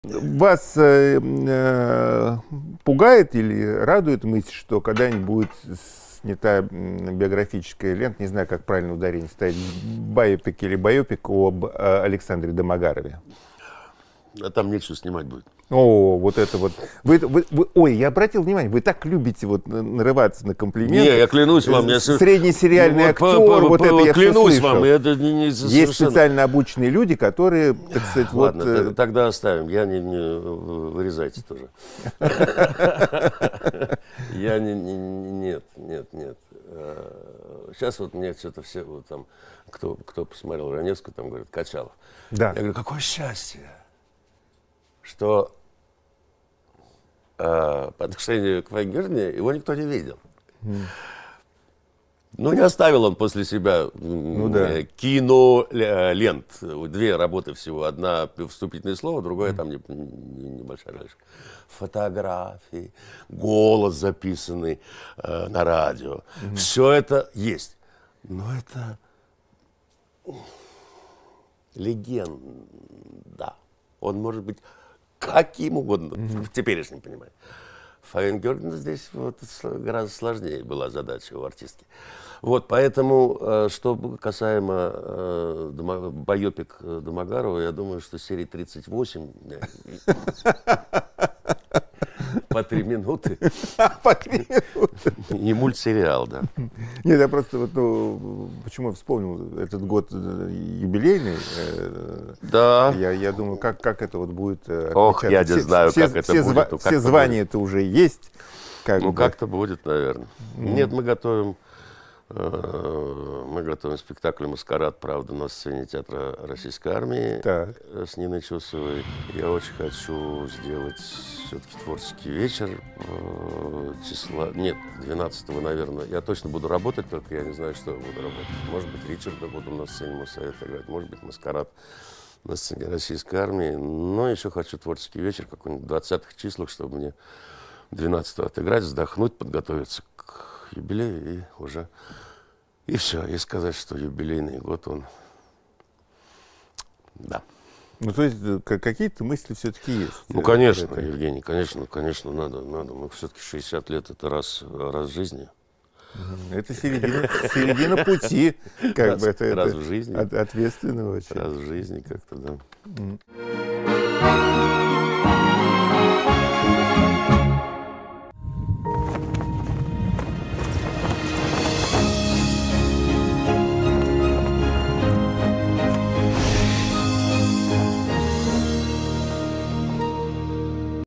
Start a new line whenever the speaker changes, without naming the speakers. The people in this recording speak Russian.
Вас пугает или радует мысль, что когда-нибудь будет снята биографическая лента, не знаю, как правильно ударение ставить, байопик или байопик об Александре Домогарове?
А там нечего снимать будет.
О, вот это вот. Ой, я обратил внимание, вы так любите вот нарываться на комплименты.
Не, я клянусь вам.
Средний сериальный актер, вот это я
клянусь
все
вам, это не
Есть
совершенно...
специально обученные люди, которые, так сказать,
Ладно,
вот...
тогда оставим. Я не вырезайте тоже. Я нет. Сейчас вот мне что-то все вот там, кто посмотрел Раневскую, там говорят, Качалов.
Да.
Я говорю, какое счастье, что по отношению к Вайнгерне его никто не видел. Ну, не оставил он после себя кинолент. Две работы всего. Одна вступительное слово, другое там небольшая роль. Фотографии, голос записанный на радио. Все это есть. Но это легенда. Он может быть каким угодно, в теперешнем понимании. Вайнгерн здесь вот гораздо сложнее была задача у артистки. Вот, поэтому, что касаемо байопик Домогарова, я думаю, что серии 38 по 3 минуты.
По 3 минуты.
И мультсериал, да.
Нет, я просто вот, почему я вспомнил этот год юбилейный.
Да.
Я думаю, как это вот будет.
Ох, я не знаю, как это будет.
Все звания-то уже есть.
Ну, как-то будет, наверное. Нет, мы готовим спектакль «Маскарад», правда, на сцене Театра Российской Армии с Ниной Чусовой. Я очень хочу сделать все-таки творческий вечер числа... Нет, 12-го, наверное. Я точно буду работать, только я не знаю, что я буду работать. Может быть, Ричарда буду на сцене Моссовета играть, может быть, «Маскарад» на сцене Российской Армии. Но еще хочу творческий вечер какой-нибудь в 20-х числах, чтобы мне 12-го отыграть, вздохнуть, подготовиться к юбилею и уже... И все, и сказать, что юбилейный год он... Да.
Ну, то есть какие-то мысли все-таки есть?
Ну, конечно, Евгений, конечно, надо. Мы все-таки 60 лет, это раз в жизни.
Это середина пути. Как бы это
раз в жизни.
Ответственно очень.
Раз в жизни как-то, да.